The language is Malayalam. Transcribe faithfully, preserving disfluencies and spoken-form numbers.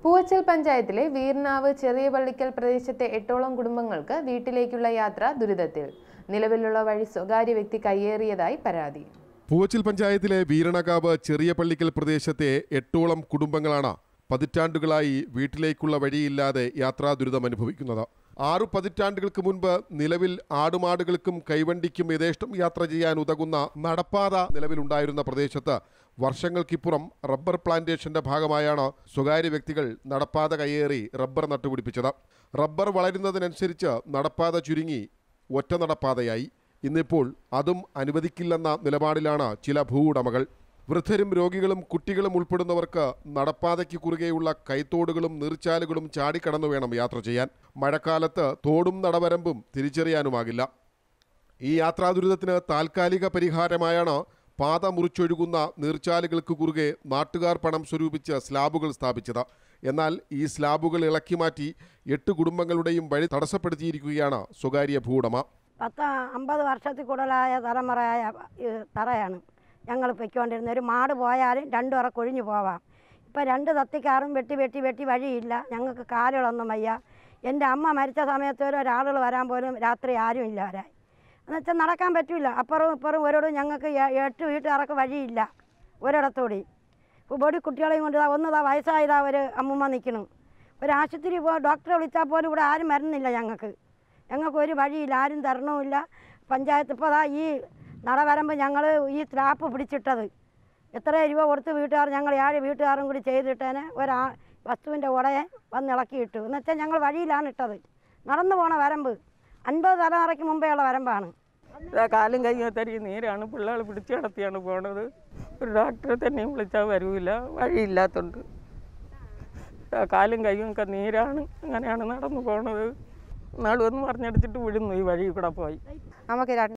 പൂവച്ചൽ പഞ്ചായത്തിലെ വീർനാവ് ചെറിയ പള്ളിക്കൽ പ്രദേശത്തെ എട്ടോളം കുടുംബങ്ങൾക്ക് വീട്ടിലേക്കുള്ള യാത്ര ദുരിതത്തിൽ. നിലവിലുള്ള വഴി സ്വകാര്യ വ്യക്തി കയ്യേറിയതായി പരാതി. പൂവച്ചൽ പഞ്ചായത്തിലെ വീരണകാവ് ചെറിയ പള്ളിക്കൽ പ്രദേശത്തെ എട്ടോളം കുടുംബങ്ങളാണ് പതിറ്റാണ്ടുകളായി വീട്ടിലേക്കുള്ള വഴിയില്ലാതെ യാത്രാ ദുരിതം അനുഭവിക്കുന്നത്. ആറു പതിറ്റാണ്ടുകൾക്ക് മുൻപ് നിലവിൽ ആടുമാടുകൾക്കും കൈവണ്ടിക്കും യഥേഷ്ടം യാത്ര ചെയ്യാൻ ഉതകുന്ന നടപ്പാത നിലവിലുണ്ടായിരുന്ന പ്രദേശത്ത് വർഷങ്ങൾക്കിപ്പുറം റബ്ബർ പ്ലാന്റേഷന്റെ ഭാഗമായാണ് സ്വകാര്യ വ്യക്തികൾ നടപ്പാത കയ്യേറി റബ്ബർ നട്ടുപിടിപ്പിച്ചത്. റബ്ബർ വളരുന്നതിനനുസരിച്ച് നടപ്പാത ചുരുങ്ങി ഒറ്റ നടപ്പാതയായി. ഇന്നിപ്പോൾ അതും അനുവദിക്കില്ലെന്ന നിലപാടിലാണ് ചില ഭൂവുടമകൾ. വൃദ്ധരും രോഗികളും കുട്ടികളും ഉൾപ്പെടുന്നവർക്ക് നടപ്പാതയ്ക്ക് കുറുകെയുള്ള കൈത്തോടുകളും നീർച്ചാലുകളും ചാടിക്കടന്നു വേണം യാത്ര ചെയ്യാൻ. മഴക്കാലത്ത് തോടും നടവരമ്പും തിരിച്ചറിയാനുമാകില്ല. ഈ യാത്രാ ദുരിതത്തിന് താൽക്കാലിക പരിഹാരമായാണ് പാത മുറിച്ചൊഴുകുന്ന നീർച്ചാലുകൾക്ക് കുറുകെ നാട്ടുകാർ പണം സ്വരൂപിച്ച് സ്ലാബുകൾ സ്ഥാപിച്ചത്. എന്നാൽ ഈ സ്ലാബുകൾ ഇളക്കി മാറ്റി എട്ട് കുടുംബങ്ങളുടെയും വഴി തടസ്സപ്പെടുത്തിയിരിക്കുകയാണ് സ്വകാര്യ ഭൂവുടമ. പത്ത് അമ്പത് വർഷത്തിൽ കൂടുതലായ തലമുറയായ തറയാണ് ഞങ്ങൾ പൊയ്ക്കൊണ്ടിരുന്നത്. ഒരു മാട് പോയാലും രണ്ടു ഉറ കൊഴിഞ്ഞു പോവാം. ഇപ്പം രണ്ട് തത്തിക്കാറും വെട്ടി വെട്ടി വെട്ടി വഴിയില്ല. ഞങ്ങൾക്ക് കാലുകളൊന്നും വയ്യ. എൻ്റെ അമ്മ മരിച്ച സമയത്ത് ഒരു ഒരാളുകൾ വരാൻ പോലും രാത്രി ആരും ഇല്ല വരാൻ. എന്നുവെച്ചാൽ നടക്കാൻ പറ്റില്ല. അപ്പുറവും ഇപ്പുറവും ഒരിടവും ഞങ്ങൾക്ക് എട്ട് വീട്ടുകാർക്ക് വഴിയില്ല ഒരിടത്തോടി. ഇപ്പോൾ ബോഡി കുട്ടികളെയും കൊണ്ട് ഒന്നതാ വയസ്സായതാ ഒരു അമ്മൂമ്മ നിൽക്കണം. ഒരു ആശുപത്രി പോ ഡോക്ടറെ വിളിച്ചാൽ പോലും ഇവിടെ ആരും വരുന്നില്ല. ഞങ്ങൾക്ക് ഞങ്ങൾക്ക് ഒരു വഴിയില്ല, ആരും തരണവുമില്ല. പഞ്ചായത്ത് ഇപ്പോൾ അതാ ഈ നടവരമ്പ് ഞങ്ങൾ ഈ സ്ലാപ്പ് പിടിച്ചിട്ടത് എത്ര രൂപ കൊടുത്ത് വീട്ടുകാർ ഞങ്ങൾ ഏഴ് വീട്ടുകാരും കൂടി ചെയ്തിട്ടേനെ ഒരാ വസ്തുവിൻ്റെ ഉടയെ വന്ന് ഇളക്കിയിട്ടു. എന്ന് വെച്ചാൽ ഞങ്ങൾ വഴിയിലാണ് ഇട്ടത്. നടന്നു പോണ വരമ്പ് അൻപത് തലമുറയ്ക്ക് മുമ്പേ ഉള്ള വരമ്പാണ്. കാലും കയ്യും തരി നീരാണ്. പിള്ളേർ പിടിച്ചു കിടത്തിയാണ് പോണത്. ഒരു ഡോക്ടറെ തന്നെയും വിളിച്ചാൽ വരില്ല, വഴിയില്ലാത്തതുകൊണ്ട്. കാലും കയ്യും ഒക്കെ നീരാണ്. അങ്ങനെയാണ് നടന്നു പോണത്. നാളെ ഒന്ന് പറഞ്ഞടിച്ചിട്ട് വിടുന്നു ഈ വഴി കൂടെ പോയി. നമുക്ക്